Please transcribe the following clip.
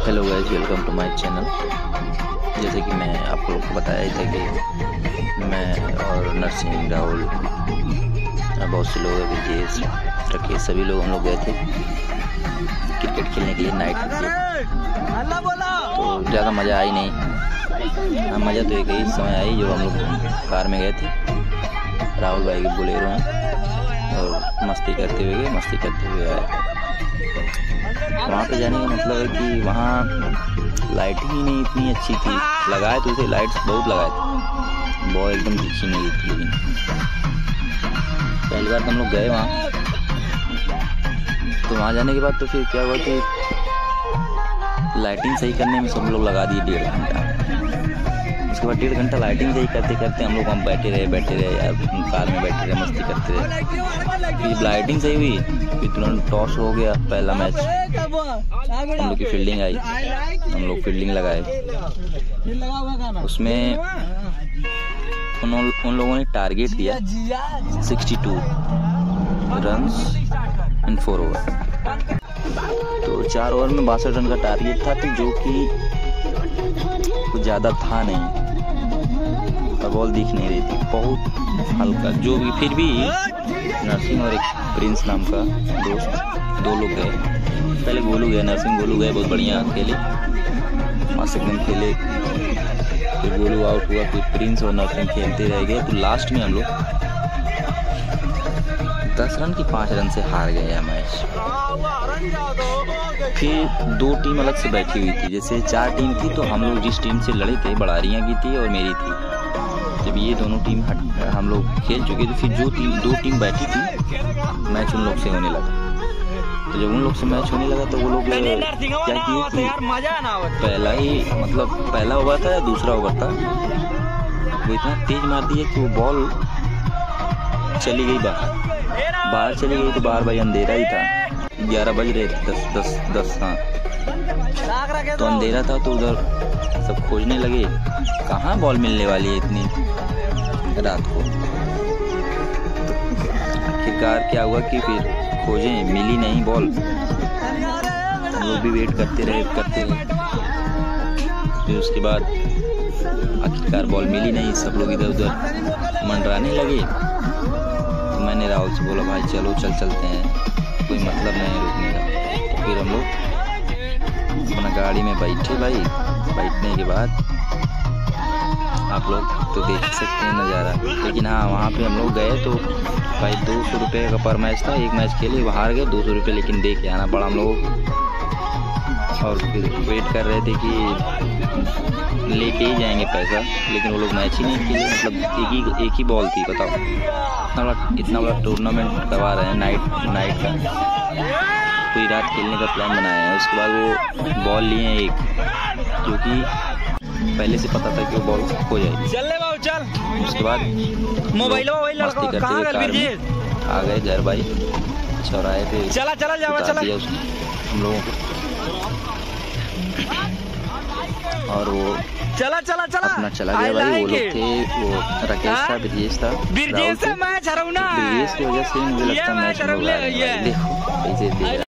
Hello guys, welcome to my channel. जैसे कि मैं आप लोगों को बताया ही था कि मैं और नरसिंह, राहुल, बहुत से लोग, विजेश, राकेश, सभी लोग हम लोग गए थे क्रिकेट खेलने के लिए नाइट क्रिकेट। तो ज़्यादा मज़ा आई नहीं। हाँ, मज़ा तो एक ही समय आई जो हम लोग कार में गए थे, राहुल भाई के बोलेरो में, और मस्ती करते हुए आए। वहाँ पे जाने का मतलब है कि वहाँ लाइटिंग ही नहीं इतनी अच्छी थी। लगाए तो उसे लाइट्स बहुत लगाए थे, बहुत एकदम दिखी नहीं थी। लेकिन पहली बार हम लोग गए वहाँ, तो वहाँ जाने के बाद तो फिर क्या हुआ कि लाइटिंग सही करने में सब लोग लगा दिए 1.5 घंटा। उसके बाद 1.5 घंटा लाइटिंग सही करते करते हम लोग वहाँ बैठे रहे यार, कार में बैठे रहे, मस्ती करते रहे। फिर लाइटिंग सही हुई, फिर तुरंत टॉस हो गया पहला मैच। हम लोग की फील्डिंग आई, हम लोग फील्डिंग लगाए। उसमें उन लोगों ने टारगेट दिया 62 रन्स इन 4 ओवर। तो 4 ओवर में 62 रन का टारगेट था, तो जो कि कुछ ज़्यादा था नहीं, और बॉल दिख नहीं रही थी, बहुत हल्का। जो भी फिर भी नरसिंह और एक प्रिंस नाम का दोस्त, 2 लोग गए। पहले गोलू गए, नरसिंह गोलू गए, बहुत बढ़िया खेले, मस्त एकदम खेले। फिर गोलू आउट हुआ, फिर प्रिंस और नरसिंह खेलते रह गए। तो लास्ट में हम लोग 10 रन की 5 रन से हार गए यह मैच। फिर 2 टीम अलग से बैठी हुई थी। जैसे 4 टीम थी, तो हम लोग जिस टीम से लड़े थे, बड़ारियाँ की थी और मेरी थी। जब ये दोनों टीम हम लोग खेल चुके थे, फिर जो 2 टीम बैठी थी, मैच उन लोग से होने लगा। तो जब उन लोग से मैच होने लगा, तो वो लोग क्या किए कि पहला ही मतलब पहला ओवर था या दूसरा ओवर था, वो इतना तेज मार दिया कि वो बॉल चली गई बाहर चली गई। तो बाहर भाई अंधेरा ही था, 11 बज रहे थे, 10 हाँ, तो अंधेरा था। तो उधर सब खोजने लगे, कहाँ बॉल मिलने वाली है इतनी रात को। आखिरकार क्या हुआ कि फिर खोजे, मिली नहीं बॉल। हम लोग भी वेट करते रहे। फिर उसके बाद आखिरकार बॉल मिली नहीं, सब लोग इधर उधर मंडराने लगे। तो मैंने राहुल से बोला, भाई चलो चलते हैं, कोई मतलब नहीं है रुकने का। तो फिर हम लोग अपना गाड़ी में बैठे भाई। बैठने के बाद आप लोग तो देख सकते हैं नज़ारा। लेकिन हाँ, वहाँ पे हम लोग गए तो भाई 200 रुपये का पर मैच था। एक मैच खेले, वो हार गए 200 रुपये, लेकिन दे के आना पड़ा हम लोगों को। और फिर वेट कर रहे थे कि लेके ही जाएंगे पैसा, लेकिन वो लोग मैच ही नहीं खेले। मतलब एक ही बॉल थी, बताओ। इतना बड़ा टूर्नामेंट करवा रहे हैं नाइट का, पूरी रात खेलने का प्लान बनाया है। उसके बाद वो बॉल लिए एक, क्योंकि पहले से पता था कि वो बॉल खो जाएगी। चल। उसके बाद मोबाइल मस्ती करते हुए कार में आ गए घर भाई, चौराहे पे चला हम लोगों को। और वो चला अपना चला गया भाई। वो लोग थे, वो राकेश था, विजेश था, ब्रिजेश से मैच हरौना। ब्रिजेश की वजह से मुझे लगता है मैच देखो कैसे